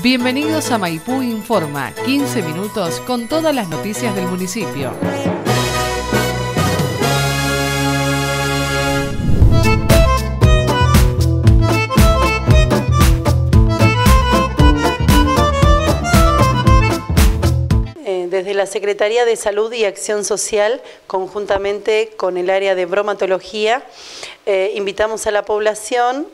Bienvenidos a Maipú Informa, 15 minutos con todas las noticias del municipio. Desde la Secretaría de Salud y Acción Social, conjuntamente con el área de bromatología, invitamos a la población.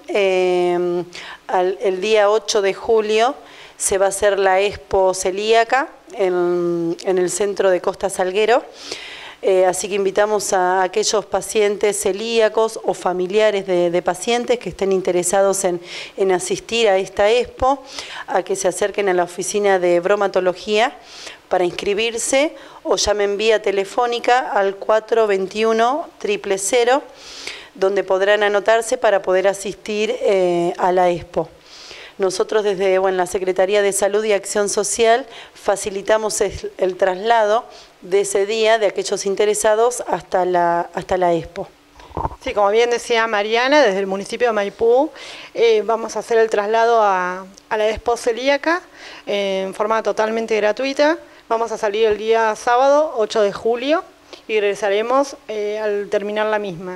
El día 8 de julio se va a hacer la Expo Celíaca en el centro de Costa Salguero. Así que invitamos a aquellos pacientes celíacos o familiares de pacientes que estén interesados en asistir a esta expo, a que se acerquen a la oficina de bromatología para inscribirse o llamen vía telefónica al 421-000, donde podrán anotarse para poder asistir a la expo. Nosotros desde la Secretaría de Salud y Acción Social facilitamos el traslado de ese día de aquellos interesados hasta la expo. Sí, como bien decía Mariana, desde el municipio de Maipú vamos a hacer el traslado a la expo celíaca en forma totalmente gratuita. Vamos a salir el día sábado 8 de julio y regresaremos al terminar la misma.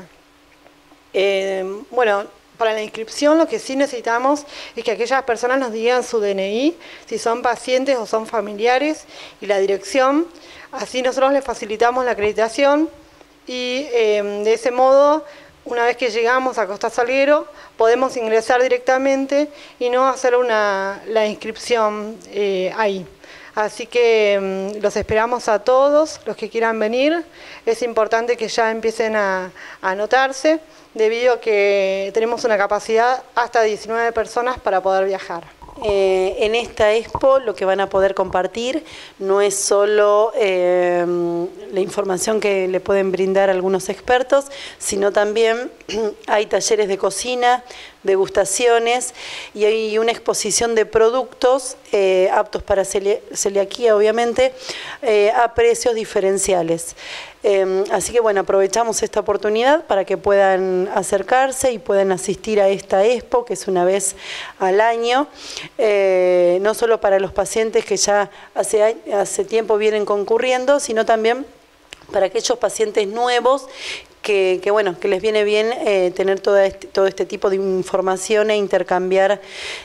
Para la inscripción lo que sí necesitamos es que aquellas personas nos digan su DNI, si son pacientes o son familiares, y la dirección. Así nosotros les facilitamos la acreditación y de ese modo, una vez que llegamos a Costa Salguero, podemos ingresar directamente y no hacer la inscripción ahí. Así que los esperamos a todos los que quieran venir. Es importante que ya empiecen a anotarse, debido a que tenemos una capacidad hasta 19 personas para poder viajar. En esta expo lo que van a poder compartir no es solo la información que le pueden brindar algunos expertos, sino también hay talleres de cocina, degustaciones, y hay una exposición de productos aptos para celiaquía, obviamente, a precios diferenciales. Así que aprovechamos esta oportunidad para que puedan acercarse y puedan asistir a esta expo, que es una vez al año, no solo para los pacientes que ya hace tiempo vienen concurriendo, sino también para aquellos pacientes nuevos que les viene bien tener todo este tipo de información e intercambiar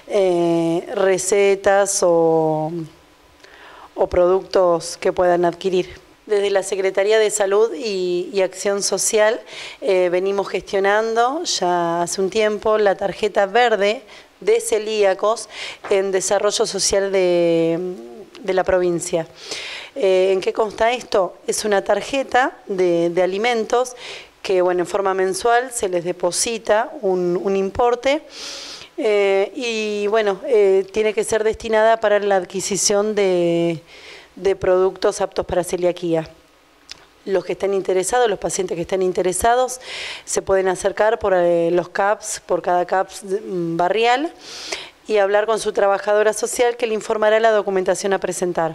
recetas o productos que puedan adquirir. Desde la Secretaría de Salud y Acción Social venimos gestionando ya hace un tiempo la tarjeta verde de celíacos en desarrollo social de la provincia. ¿En qué consta esto? Es una tarjeta de alimentos que en forma mensual se les deposita un importe tiene que ser destinada para la adquisición de productos aptos para celiaquía. Los que estén interesados, los pacientes que estén interesados, se pueden acercar por los CAPS, por cada CAPS barrial, y hablar con su trabajadora social, que le informará la documentación a presentar.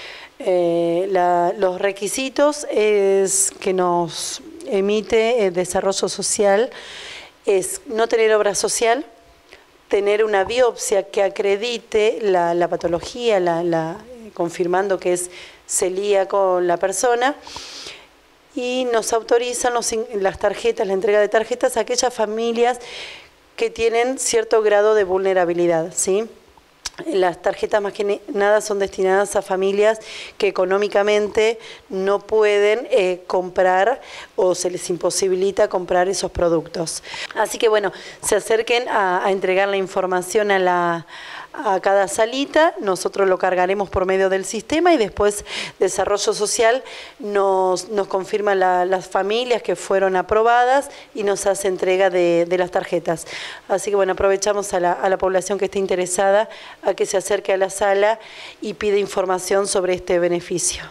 Los requisitos es que nos emite Desarrollo Social es no tener obra social, tener una biopsia que acredite la patología, confirmando que es celíaco la persona, y nos autorizan las tarjetas, la entrega de tarjetas a aquellas familias que tienen cierto grado de vulnerabilidad, ¿sí? Las tarjetas más que nada son destinadas a familias que económicamente no pueden comprar o se les imposibilita comprar esos productos. Así que se acerquen a entregar la información a cada salita. Nosotros lo cargaremos por medio del sistema y después Desarrollo Social nos confirma las familias que fueron aprobadas y nos hace entrega de las tarjetas. Así que aprovechamos a la población que esté interesada a que se acerque a la sala y pida información sobre este beneficio.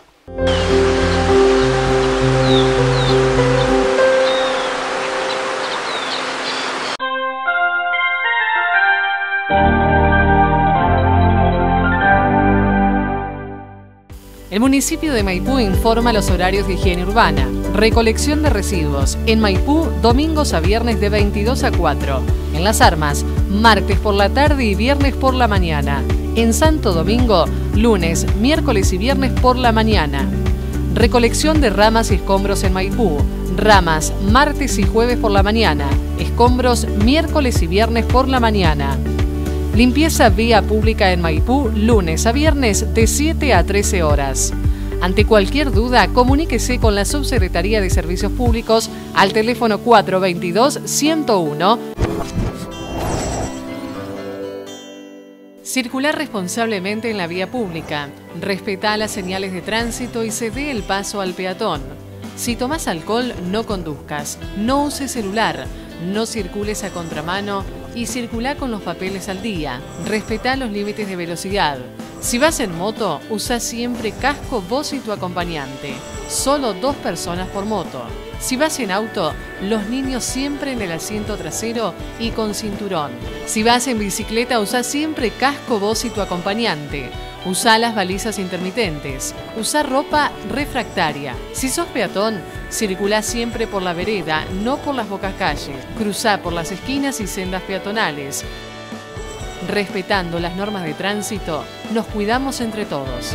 El municipio de Maipú informa los horarios de higiene urbana. Recolección de residuos. En Maipú, domingos a viernes de 22 a 4. En Las Armas, martes por la tarde y viernes por la mañana. En Santo Domingo, lunes, miércoles y viernes por la mañana. Recolección de ramas y escombros en Maipú. Ramas, martes y jueves por la mañana. Escombros, miércoles y viernes por la mañana. Limpieza vía pública en Maipú, lunes a viernes de 7 a 13 horas. Ante cualquier duda, comuníquese con la Subsecretaría de Servicios Públicos al teléfono 422-101. Circular responsablemente en la vía pública. Respetá las señales de tránsito y cede el paso al peatón. Si tomás alcohol, no conduzcas. No uses celular. No circules a contramano y circulá con los papeles al día. Respetá los límites de velocidad. Si vas en moto, usa siempre casco vos y tu acompañante. Solo 2 personas por moto. Si vas en auto, los niños siempre en el asiento trasero y con cinturón. Si vas en bicicleta, usa siempre casco vos y tu acompañante. Usa las balizas intermitentes. Usa ropa refractaria. Si sos peatón, circulá siempre por la vereda, no por las bocas calles. Cruzá por las esquinas y sendas peatonales. Respetando las normas de tránsito, nos cuidamos entre todos.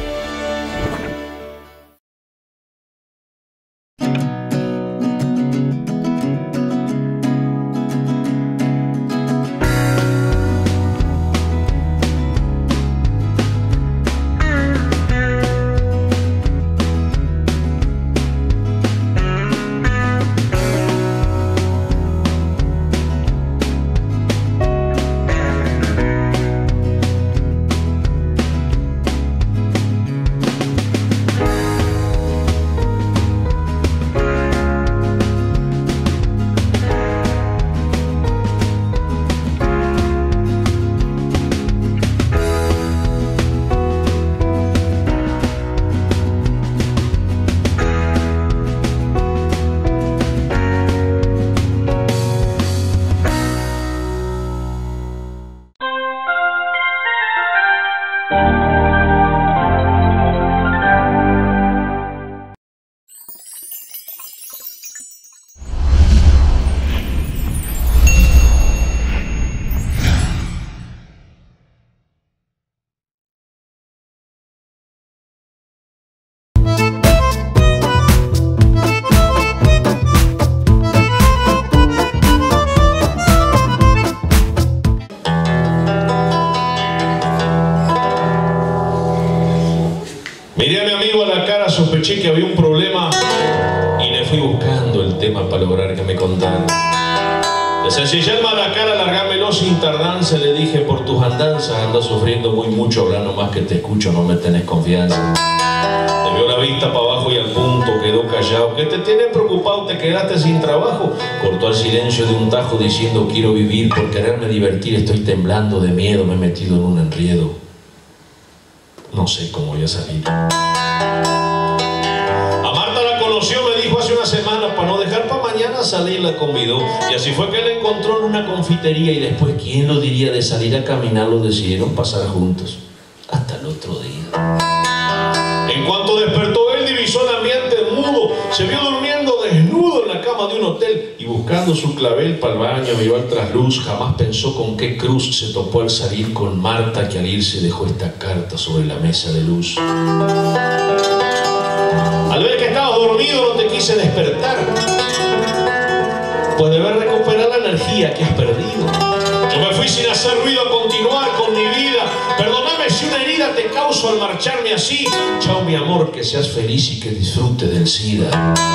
Miré a mi amigo a la cara, sospeché que había un problema y le fui buscando el tema para lograr que me contara. Desencillarme a la cara, largámelo sin tardanza, le dije: por tus andanzas andas sufriendo muy mucho, hablando más que te escucho, no me tenés confianza. Te vio la vista para abajo y al punto quedó callado. ¿Qué te tiene preocupado? ¿Te quedaste sin trabajo? Cortó el silencio de un tajo diciendo: quiero vivir, por quererme divertir estoy temblando de miedo, me he metido en un enredo. No sé cómo voy a salir. A Marta la conoció, me dijo hace una semana, para no dejar para mañana salir, la convidó. Y así fue que la encontró en una confitería y después, ¿quién lo diría? De salir a caminar lo decidieron pasar juntos. Hasta el otro día. En cuanto despertó él, divisó el ambiente mudo. Se vio durmiendo desnudo en la cama de un hotel y buscando su clavel para el baño miró al trasluz. Jamás pensó con qué cruz se topó al salir con Marta, que al irse dejó esta carta sobre la mesa de luz. Al ver que estabas dormido no te quise despertar, pues debes recuperar la energía que has perdido. Yo me fui sin hacer ruido a continuar con mi vida. Perdóname si una herida te causo al marcharme así. Chao mi amor, que seas feliz y que disfrute del SIDA.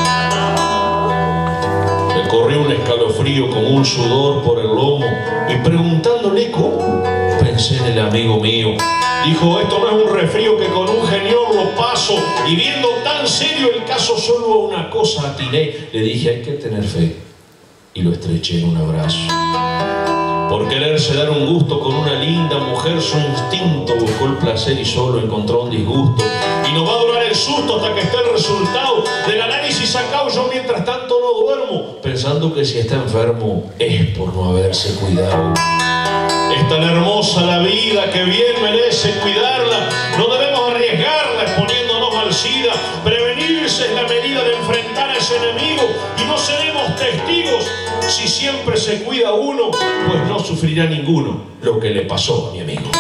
Me corrió un escalofrío como un sudor por el lomo y preguntándole cómo, pensé en el amigo mío. Dijo: esto no es un resfrío que con un geniol lo paso. Y viendo tan serio el caso, solo a una cosa atiné. Le dije: hay que tener fe. Y lo estreché en un abrazo. Por quererse dar un gusto con una linda mujer, su instinto buscó el placer y solo encontró un disgusto. Y no va a durar el susto hasta que esté el resultado del análisis sacado. Yo mientras tanto no duermo, pensando que si está enfermo es por no haberse cuidado. Es tan hermosa la vida que bien merece cuidarla. No debemos arriesgarla exponiéndonos al SIDA. Prevenirse es la medida de enfrentar a ese enemigo y no seremos testigos. Si siempre se cuida uno, pues no sufrirá ninguno lo que le pasó a mi amigo.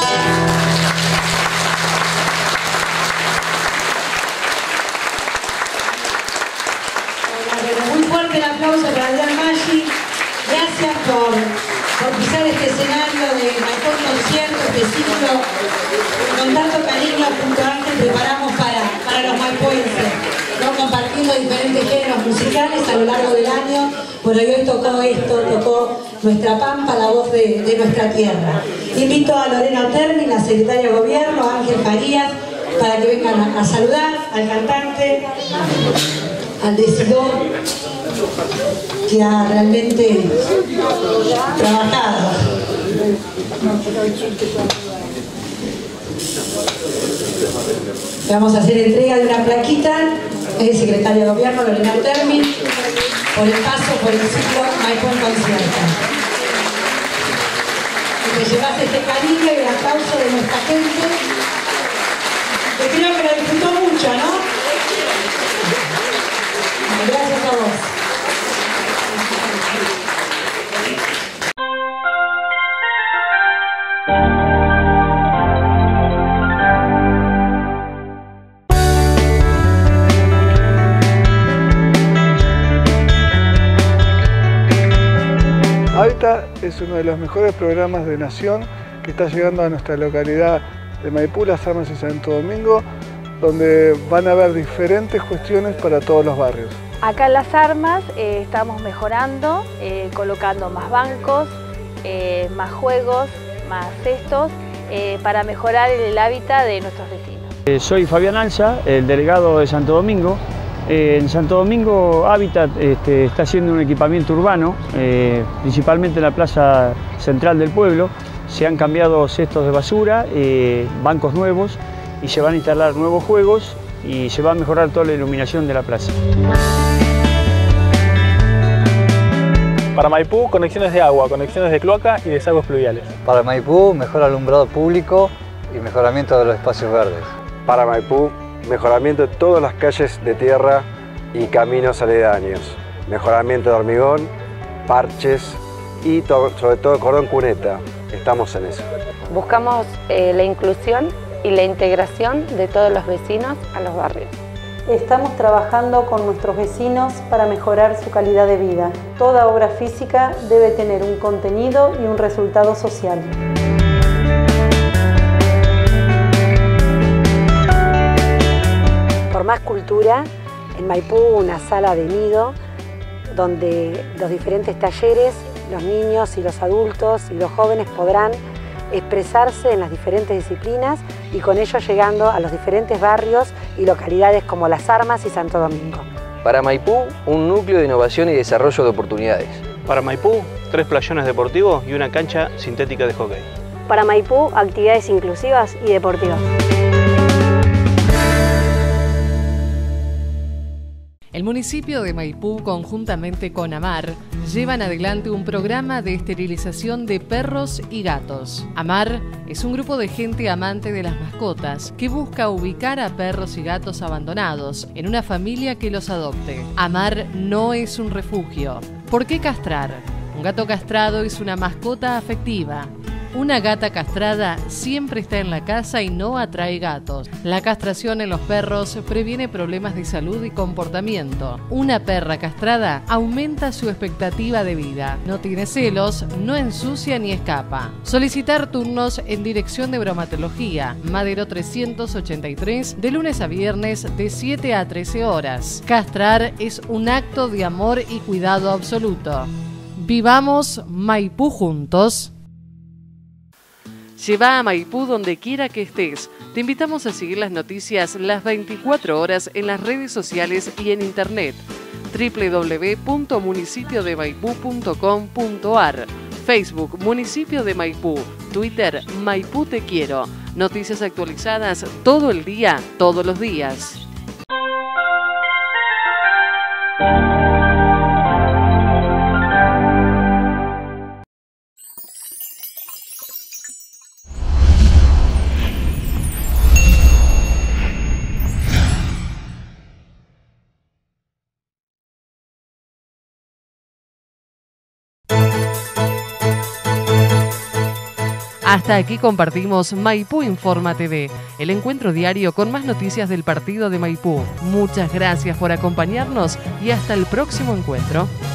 Muy fuerte el aplauso para Adrián Maggi. Gracias por pisar este escenario de Maipú Concierto, este ciclo con tanto cariño junto a Ángel preparamos para los maipuenses, ¿no? Compartiendo diferentes géneros musicales a lo largo del año. Bueno, y hoy tocó Nuestra Pampa, la voz de nuestra tierra. Invito a Lorena Otermi, la secretaria de Gobierno, a Ángel Farías, para que vengan a saludar al cantante, al decidor, que ha realmente trabajado. Vamos a hacer entrega de una plaquita, el secretario de Gobierno, Lorena Otermi, por el paso por el ciclo Maipú Concierto. Que te llevas este cariño y el aplauso de nuestra gente, que creo que lo disfrutó mucho, ¿no? Gracias a vos. Hábitat es uno de los mejores programas de Nación que está llegando a nuestra localidad de Maipú, Las Armas y Santo Domingo, donde van a haber diferentes cuestiones para todos los barrios. Acá en Las Armas estamos mejorando, colocando más bancos, más juegos, más cestos, para mejorar el hábitat de nuestros vecinos. Soy Fabián Alza, el delegado de Santo Domingo. En Santo Domingo Hábitat está haciendo un equipamiento urbano, principalmente en la plaza central del pueblo. Se han cambiado cestos de basura, bancos nuevos, y se van a instalar nuevos juegos y se va a mejorar toda la iluminación de la plaza. Para Maipú, conexiones de agua, conexiones de cloaca y desagües pluviales. Para Maipú, mejor alumbrado público y mejoramiento de los espacios verdes. Para Maipú, mejoramiento de todas las calles de tierra y caminos aledaños. Mejoramiento de hormigón, parches y sobre todo cordón cuneta. Estamos en eso. Buscamos la inclusión y la integración de todos los vecinos a los barrios. Estamos trabajando con nuestros vecinos para mejorar su calidad de vida. Toda obra física debe tener un contenido y un resultado social. Por más cultura, en Maipú una sala de nido donde los diferentes talleres, los niños y los adultos y los jóvenes podrán expresarse en las diferentes disciplinas y con ello llegando a los diferentes barrios y localidades como Las Armas y Santo Domingo. Para Maipú, un núcleo de innovación y desarrollo de oportunidades. Para Maipú, 3 playones deportivos y una cancha sintética de hockey. Para Maipú, actividades inclusivas y deportivas. El municipio de Maipú, conjuntamente con AMAR, llevan adelante un programa de esterilización de perros y gatos. AMAR es un grupo de gente amante de las mascotas que busca ubicar a perros y gatos abandonados en una familia que los adopte. AMAR no es un refugio. ¿Por qué castrar? Un gato castrado es una mascota afectiva. Una gata castrada siempre está en la casa y no atrae gatos. La castración en los perros previene problemas de salud y comportamiento. Una perra castrada aumenta su expectativa de vida. No tiene celos, no ensucia ni escapa. Solicitar turnos en Dirección de Bromatología, Madero 383, de lunes a viernes de 7 a 13 horas. Castrar es un acto de amor y cuidado absoluto. Vivamos Maipú juntos. Lleva a Maipú donde quiera que estés. Te invitamos a seguir las noticias las 24 horas en las redes sociales y en internet. www.municipiodemaipú.com.ar, Facebook Municipio de Maipú, Twitter Maipú Te Quiero. Noticias actualizadas todo el día, todos los días. Hasta aquí compartimos Maipú Informa TV, el encuentro diario con más noticias del partido de Maipú. Muchas gracias por acompañarnos y hasta el próximo encuentro.